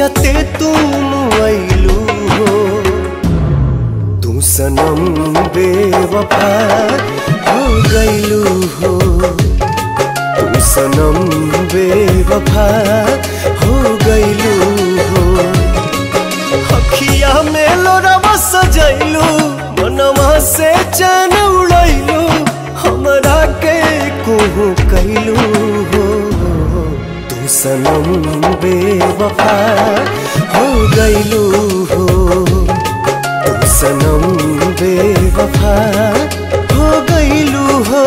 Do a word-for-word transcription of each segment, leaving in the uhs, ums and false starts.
जियते तुम आइलू हो। तू सनम बेवफा हो गइलू हो। तू सनम बेवफा हो गइलू हो। अखिया में लोरावा सजैलू, मनवा से चैन उड़ैलू, हमरा के कोहू कैलू हो। तू सनम बेवफा हो गइलू हो। तू सनम बेवफा हो गइलू हो।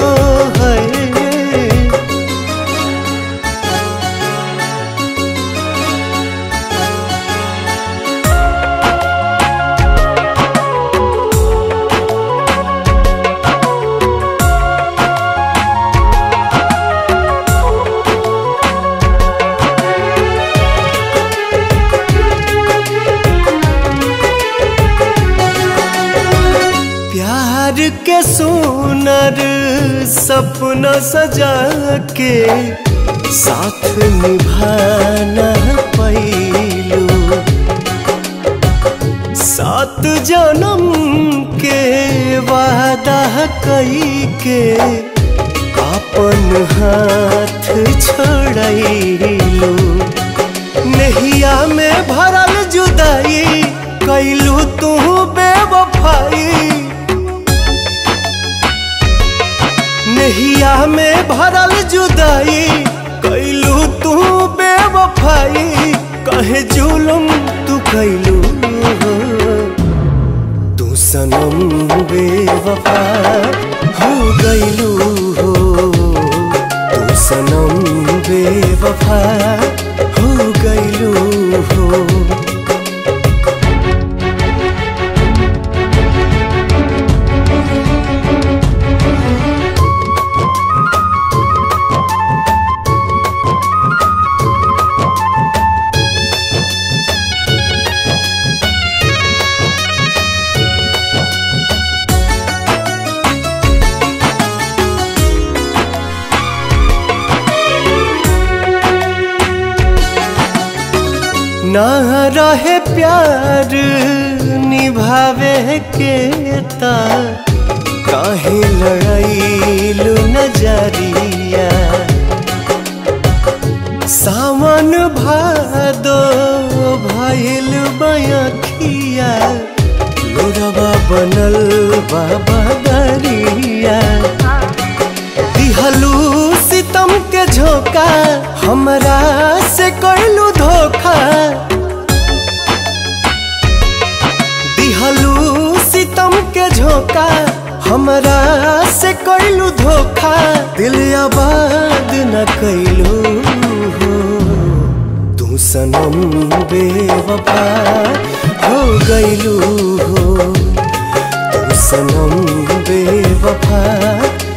प्यार के सुनर सपना सजा के साथ निभाना पैलू। सात जन्म के वादा कई के अपन हाथ छोड़लू। नहिया में भरल जुदाई कैलू तू बेवफाई। नहिया में भरल जुदाई कैलू तू बेवफाई। कहे जुलम तू कैलू हो। तू सनम बेवफा हो गइलू हो। तू सनम बेवफा हो गइलू हो। ना रहे प्यार निभावे के ता काहे लड़ाइलू नजरिया। सावन भादो भइल बयखिया, लोरवा बनल बाबा दरिया। दिहलू सितम के झोंका, हमरा से कैलू धोखा। दिहलू सितम के झोंका, हमरा से कैलू धोखा। दिल आबाद न कैलू हो। तू सनम बेवफा हो गइलू हो। तू सनम बेवफा